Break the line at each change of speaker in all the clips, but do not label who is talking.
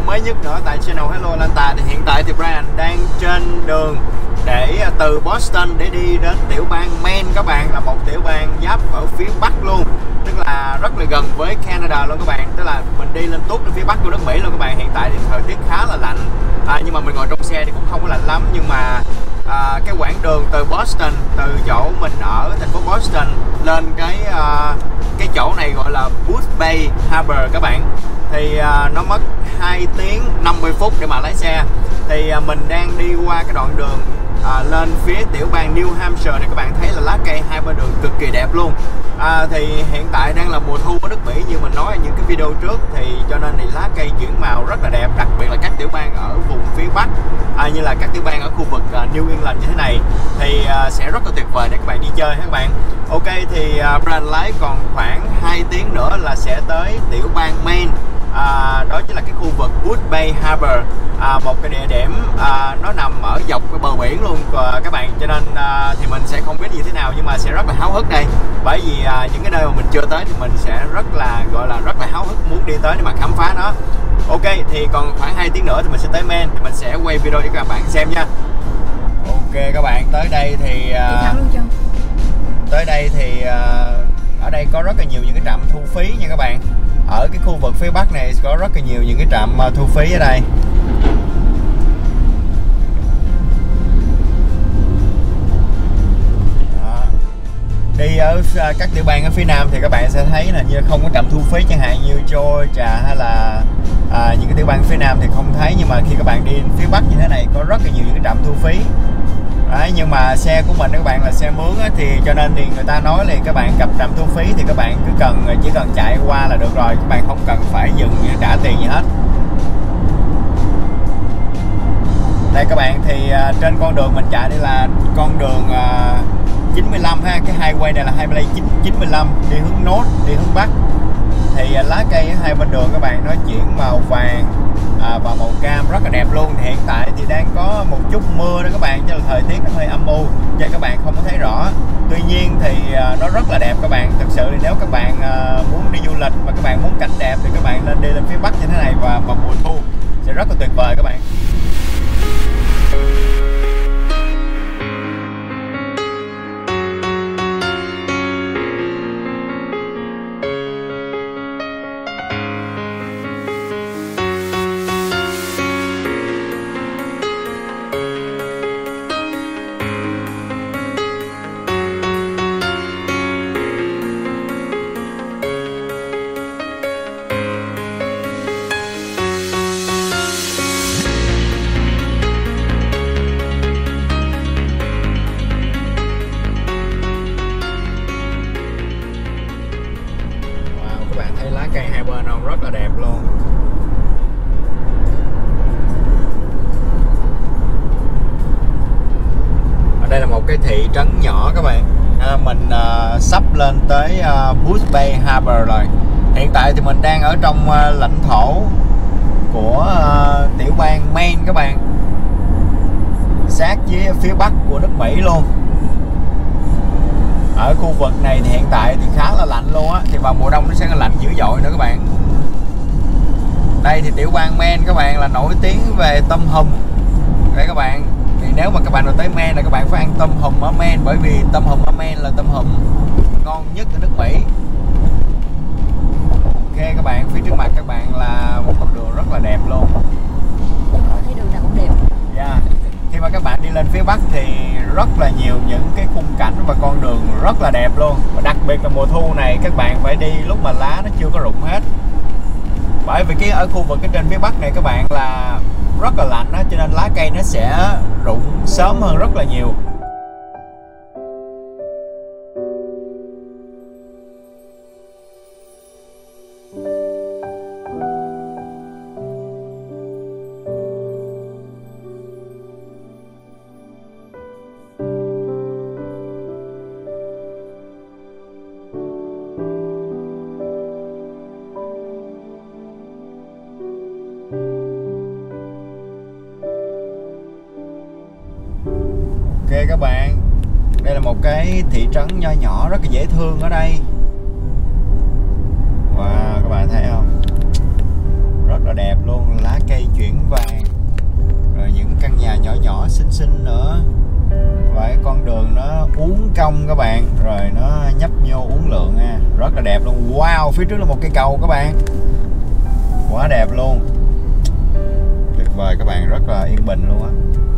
mới nhất nữa tại channel Hello Atlanta. Thì hiện tại thì Brian đang trên đường để từ Boston để đi đến tiểu bang Maine các bạn, là một tiểu bang giáp ở phía Bắc luôn, tức là rất là gần với Canada luôn các bạn. Tức là mình đi lên tuốt đến phía Bắc của nước Mỹ luôn các bạn. Hiện tại thì thời tiết khá là lạnh, nhưng mà mình ngồi trong xe thì cũng không có lạnh lắm. Nhưng mà cái quãng đường từ Boston, từ chỗ mình ở thành phố Boston lên cái chỗ này gọi là Booth Bay Harbor các bạn, thì nó mất 2 tiếng 50 phút để mà lái xe. Thì mình đang đi qua cái đoạn đường lên phía tiểu bang New Hampshire này, các bạn thấy là lá cây hai bên đường cực kỳ đẹp luôn. Thì hiện tại đang là mùa thu ở nước Mỹ như mình nói ở những cái video trước, thì cho nên thì lá cây chuyển màu rất là đẹp, đặc biệt là các tiểu bang ở vùng phía Bắc, như là các tiểu bang ở khu vực New England như thế này thì sẽ rất là tuyệt vời để các bạn đi chơi các bạn. Ok, thì Brian lái còn khoảng 2 tiếng nữa là sẽ tới tiểu bang Maine. Đó chính là cái khu vực Booth Bay Harbor, một cái địa điểm nó nằm ở dọc cái bờ biển luôn các bạn. Cho nên thì mình sẽ không biết như thế nào, nhưng mà sẽ rất là háo hức đây, bởi vì những cái nơi mà mình chưa tới thì mình sẽ rất là rất là háo hức muốn đi tới để mà khám phá nó. Ok, thì còn khoảng 2 tiếng nữa thì mình sẽ tới Maine, thì mình sẽ quay video cho các bạn xem nha. Ok các bạn, tới đây thì ở đây có rất là nhiều những cái trạm thu phí nha các bạn. Ở cái khu vực phía Bắc này có rất là nhiều những cái trạm thu phí ở đây. Đó. Đi ở các tiểu bang ở phía Nam thì các bạn sẽ thấy là như không có trạm thu phí, chẳng hạn như Georgia hay là những cái tiểu bang phía Nam thì không thấy. Nhưng mà khi các bạn đi phía Bắc như thế này có rất là nhiều những cái trạm thu phí. Đấy, nhưng mà xe của mình các bạn là xe mướn á, thì cho nên thì người ta nói là các bạn gặp trạm thu phí thì các bạn chỉ cần chạy qua là được rồi, các bạn không cần phải dừng trả tiền gì hết. Đây các bạn, thì trên con đường mình chạy đây là con đường 95 ha, cái highway này là highway 95 đi hướng North, đi hướng Bắc. Thì lá cây hai bên đường các bạn nó chuyển màu vàng và màu cam rất là đẹp luôn. Thì hiện tại thì đang có một chút mưa đó các bạn, cho nên thời tiết nó hơi âm u cho các bạn không có thấy rõ. Tuy nhiên thì nó rất là đẹp các bạn. Thực sự thì nếu các bạn muốn đi du lịch mà các bạn muốn cảnh đẹp thì các bạn nên đi lên phía Bắc như thế này, và vào mùa thu sẽ rất là tuyệt vời các bạn. Lá cây hai bên không rất là đẹp luôn. Ở đây là một cái thị trấn nhỏ các bạn. Mình sắp lên tới Booth Bay Harbor rồi. Hiện tại thì mình đang ở trong lãnh thổ của tiểu bang Maine các bạn, sát với phía Bắc của nước Mỹ luôn. Ở khu vực này thì hiện tại thì khá là lạnh luôn á, thì vào mùa đông nó sẽ lạnh dữ dội nữa các bạn. Đây thì tiểu bang Maine các bạn là nổi tiếng về tôm hùm. Đây các bạn, thì nếu mà các bạn到tới Maine là các bạn phải ăn tôm hùm ở Maine, bởi vì tôm hùm ở Maine là tôm hùm ngon nhất ở nước Mỹ. Ok các bạn, phía trước mặt các bạn là một con đường rất là đẹp luôn.
Thấy đường nào cũng đẹp.
Yeah. Khi mà các bạn đi lên phía Bắc thì rất là nhiều những cái khung cảnh và con đường rất là đẹp luôn. Và đặc biệt là mùa thu này các bạn phải đi lúc mà lá nó chưa có rụng hết. Bởi vì ở khu vực trên phía Bắc này các bạn là rất là lạnh đó, cho nên lá cây nó sẽ rụng sớm hơn rất là nhiều. Ok các bạn, đây là một cái thị trấn nho nhỏ rất là dễ thương ở đây. Wow, các bạn thấy không? Rất là đẹp luôn, lá cây casino uốn lượn nha, rất là đẹp luôn. Wow, phía trước là một cây cầu các bạn, quá đẹp luôn, tuyệt vời các bạn, rất là yên bình luôn á.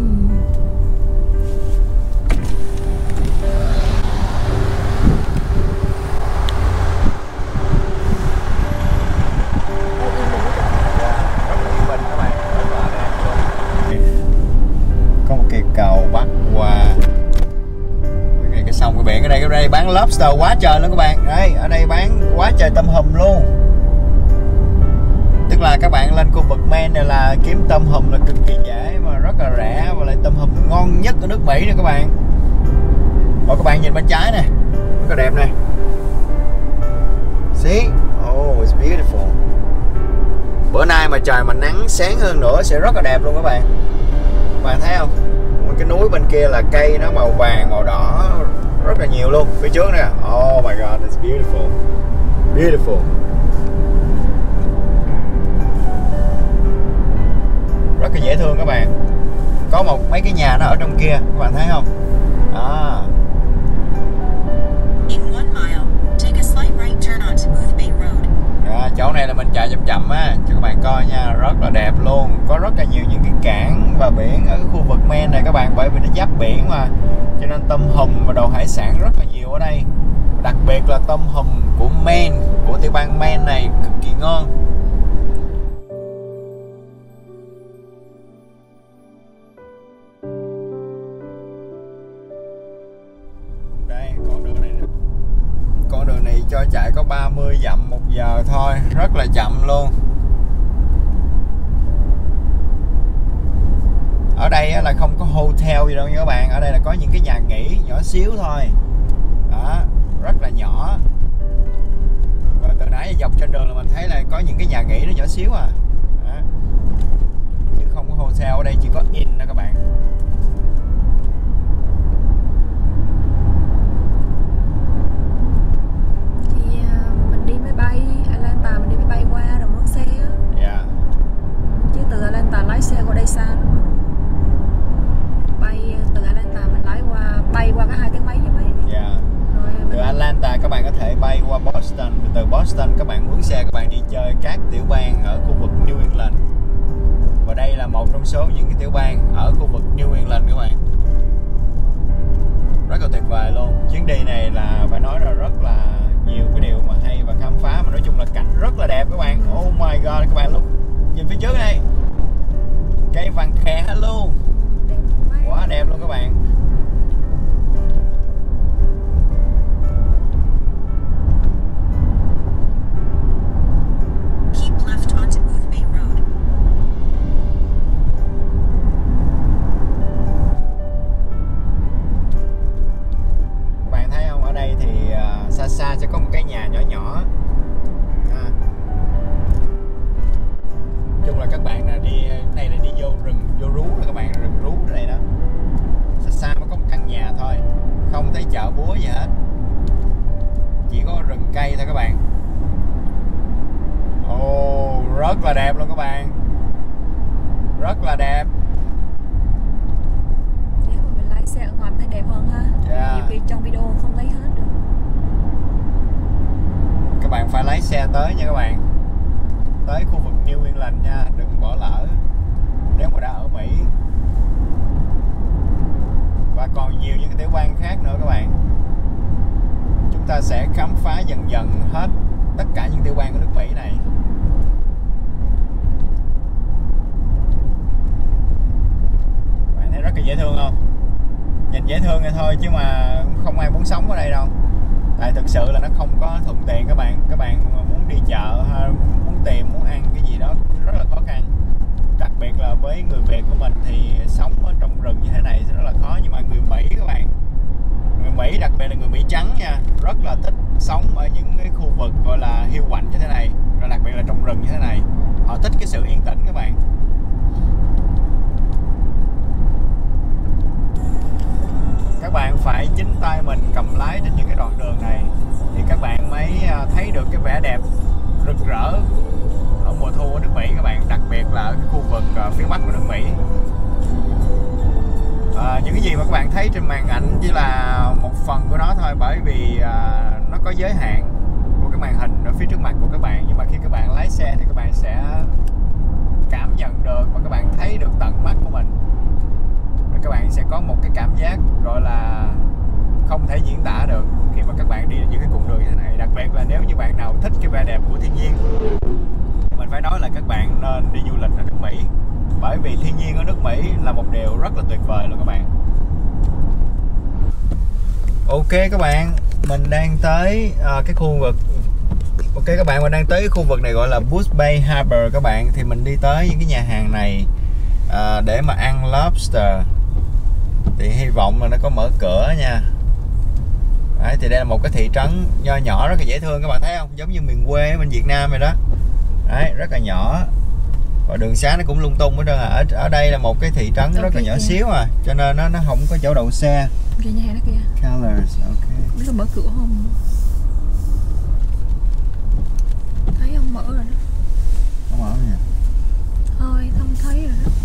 Có một cây cầu bắc qua cái sông cái biển. Ở đây bán lobster quá trời luôn các bạn. Đây, ở đây bán quá trời tôm hùm luôn. Tức là các bạn lên khu vực Maine này là kiếm tôm hùm là cực kỳ dễ mà rất là rẻ, và lại tôm hùm ngon nhất ở nước Mỹ nè các bạn. Rồi các bạn nhìn bên trái nè, rất là đẹp nè. See? Oh, it's beautiful. Bữa nay mà trời mà nắng sáng hơn nữa sẽ rất là đẹp luôn các bạn. Các bạn thấy không? Cái núi bên kia là cây nó màu vàng, màu đỏ rất là nhiều luôn. Phía trước nè. Oh my god, it's beautiful. Beautiful. Rất là dễ thương các bạn. Có mấy cái nhà nó ở trong kia, các bạn thấy không? À. Chỗ này là mình chạy chậm chậm á cho các bạn coi nha, rất là đẹp luôn. Có rất là nhiều những cái cảng và biển ở khu vực Maine này các bạn, bởi vì nó giáp biển mà, cho nên tôm hùm và đồ hải sản rất là nhiều ở đây. Đặc biệt là tôm hùm của Maine, của tiểu bang Maine này cực kỳ ngon. Đây, con đường này cho chạy có 30 dặm 1 giờ thôi, rất là chậm luôn. Ở đây là không có hotel gì đâu nha các bạn, ở đây là có những cái nhà nghỉ nhỏ xíu thôi. Đó, rất là nhỏ. Và từ nãy dọc trên đường là mình thấy là có những cái nhà nghỉ nó nhỏ xíu à. Đó. Chứ không có hotel, ở đây chỉ có inn đó các bạn.
Atlanta mình đi máy bay qua rồi mướn xe á.
Yeah.
Chứ từ Atlanta lái xe qua đây xa lắm. Bay từ Atlanta mình bay qua cả 2 tiếng mấy chứ mấy.
Yeah.
Rồi
từ Atlanta các bạn có thể bay qua Boston, từ Boston các bạn mướn xe các bạn đi chơi các tiểu bang ở khu vực New England. Và đây là một trong số những cái tiểu bang ở khu vực New England các bạn. Rất là tuyệt vời luôn. Chuyến đi này là phải nói là rất là nhiều cái điều mà hay và khám phá, mà nói chung là cảnh rất là đẹp các bạn. Oh my god các bạn, lúc nhìn phía trước này cây vàng khè luôn, quá đẹp luôn các bạn. Xa sẽ có một cái nhà nhỏ nhỏ. Chung là các bạn là đi này là đi vô rừng, vô rú đó các bạn, rừng rú ở đây đó. Xa xa mới có một căn nhà thôi, không thấy chợ búa gì hết, chỉ có rừng cây thôi các bạn. Rất là đẹp luôn các bạn, rất là đẹp.
Nếu mà mình lái xe ở ngoài thấy đẹp hơn ha.
Yeah.
Nhiều khi trong video không thấy hết được.
Các bạn phải lái xe tới nha các bạn, tới khu vực New England nha, đừng bỏ lỡ nếu mà đã ở Mỹ. Và còn nhiều những cái tiểu bang khác nữa các bạn. Chúng ta sẽ khám phá dần dần hết tất cả những tiểu bang của nước Mỹ này. Bạn thấy rất là dễ thương không? Nhìn dễ thương vậy thôi chứ mà không ai muốn sống ở đây đâu. Tại thực sự là nó không có thuận tiện các bạn. Các bạn muốn đi chợ, muốn tìm, muốn ăn cái gì đó rất là khó khăn. Đặc biệt là với người Việt của mình thì sống ở trong rừng như thế này rất là khó. Nhưng mà người Mỹ các bạn, người Mỹ đặc biệt là người Mỹ trắng nha, rất là thích sống ở những cái khu vực gọi là hiu quạnh như thế này, rồi đặc biệt là trong rừng như thế này. Họ thích cái sự yên tĩnh các bạn. Các bạn phải chính tay mình cầm lái trên những cái đoạn đường này thì các bạn mới thấy được cái vẻ đẹp rực rỡ ở mùa thu ở nước Mỹ các bạn, đặc biệt là ở cái khu vực phía Bắc của nước Mỹ. Những cái gì mà các bạn thấy trên màn ảnh chỉ là một phần của nó thôi, bởi vì nó có giới hạn của cái màn hình ở phía trước mặt của các bạn, nhưng mà khi các bạn lái xe thì các bạn sẽ cảm nhận được và các bạn thấy được tận mắt của mình. Rồi các bạn sẽ có một cái cảm giác gọi là không thể diễn tả được khi mà các bạn đi những cái cung đường như thế này. Đặc biệt là nếu như bạn nào thích cái vẻ đẹp của thiên nhiên, mình phải nói là các bạn nên đi du lịch ở nước Mỹ, bởi vì thiên nhiên ở nước Mỹ là một điều rất là tuyệt vời luôn các bạn. Ok các bạn, mình đang tới cái khu vực. Ok các bạn, mình đang tới khu vực này gọi là Bush Bay Harbor các bạn. Thì mình đi tới những cái nhà hàng này để mà ăn lobster. Thì hy vọng là nó có mở cửa nha. Đấy, thì đây là một cái thị trấn nho nhỏ rất là dễ thương các bạn thấy không? Giống như miền quê bên Việt Nam vậy đó. Đấy, rất là nhỏ. Và đường xá nó cũng lung tung hết trơn à. Ở đây là một cái thị trấn rất là nhỏ xíu à, cho nên nó không có chỗ đậu xe.
Kìa nhà hàng đó kìa.
Colors, ok.
Biết có mở cửa không? Thấy không, mở rồi đó.
Không mở nha.
Thôi, không thấy rồi đó.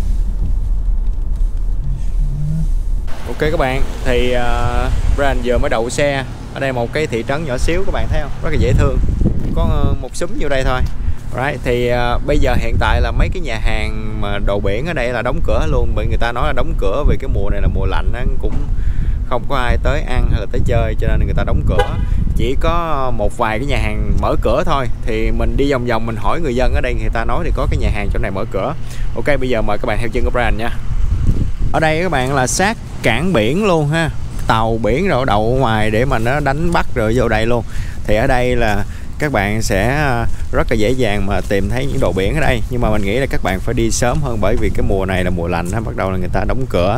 Ok các bạn, thì Brian vừa mới đậu xe ở đây một cái thị trấn nhỏ xíu các bạn thấy không? Rất là dễ thương. Có một xúm vô đây thôi. Right, thì bây giờ hiện tại là mấy cái nhà hàng mà đồ biển ở đây là đóng cửa luôn, bởi người ta nói là đóng cửa vì cái mùa này là mùa lạnh, cũng không có ai tới ăn hay là tới chơi, cho nên người ta đóng cửa. Chỉ có một vài cái nhà hàng mở cửa thôi. Thì mình đi vòng vòng mình hỏi người dân ở đây, người ta nói thì có cái nhà hàng chỗ này mở cửa. Ok, bây giờ mời các bạn theo chân của Brian nha. Ở đây các bạn là sát cảng biển luôn ha, tàu biển rồi đậu ngoài để mà nó đánh bắt rồi vô đây luôn. Thì ở đây là các bạn sẽ rất là dễ dàng mà tìm thấy những đồ biển ở đây. Nhưng mà mình nghĩ là các bạn phải đi sớm hơn, bởi vì cái mùa này là mùa lạnh, bắt đầu là người ta đóng cửa.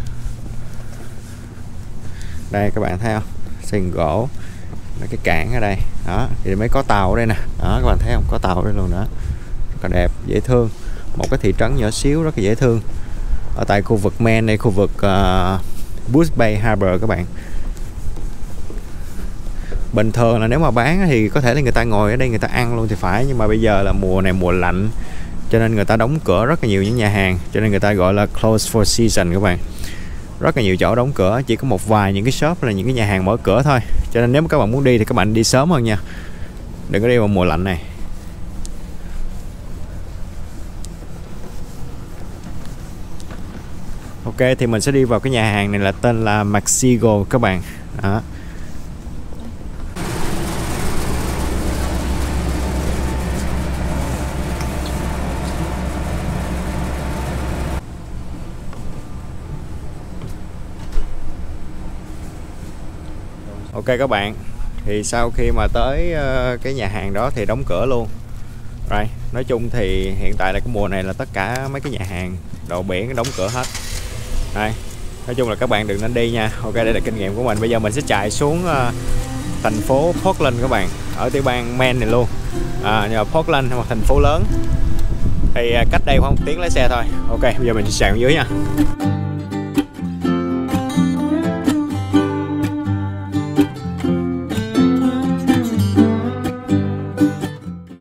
Đây các bạn thấy không, sừng gỗ là cái cảng ở đây đó, thì mới có tàu ở đây nè đó, các bạn thấy không, có tàu ở đây luôn đó, rất là đẹp, dễ thương. Một cái thị trấn nhỏ xíu rất là dễ thương ở tại khu vực Maine này, khu vực Bush Bay Harbor các bạn. Bình thường là nếu mà bán thì có thể là người ta ngồi ở đây người ta ăn luôn thì phải, nhưng mà bây giờ là mùa này mùa lạnh, cho nên người ta đóng cửa rất là nhiều những nhà hàng, cho nên người ta gọi là close for season các bạn. Rất là nhiều chỗ đóng cửa, chỉ có một vài những cái shop là những cái nhà hàng mở cửa thôi. Cho nên nếu mà các bạn muốn đi thì các bạn đi sớm hơn nha, đừng có đi vào mùa lạnh này. Ok, thì mình sẽ đi vào cái nhà hàng này là tên là Mexico các bạn đó. Ok các bạn, thì sau khi mà tới cái nhà hàng đó thì đóng cửa luôn. Rồi, nói chung thì hiện tại là cái mùa này là tất cả mấy cái nhà hàng đồ biển đóng cửa hết. Đây, nói chung là các bạn đừng nên đi nha. Ok, đây là kinh nghiệm của mình. Bây giờ mình sẽ chạy xuống thành phố Portland các bạn, ở tiểu bang Maine này luôn. Nhưng mà Portland là một thành phố lớn, thì cách đây khoảng 1 tiếng lái xe thôi. Ok, bây giờ mình sẽ chạy xuống dưới nha.